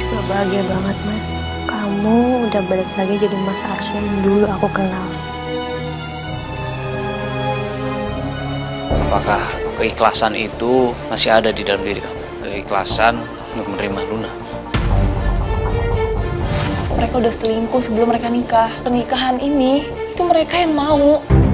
juga bahagia banget, Mas. Kamu udah balik lagi jadi Mas Arsya yang dulu aku kenal. Apakah keikhlasan itu masih ada di dalam diri kamu? Keikhlasan untuk menerima Luna. Mereka udah selingkuh sebelum mereka nikah. Pernikahan ini, itu mereka yang mau.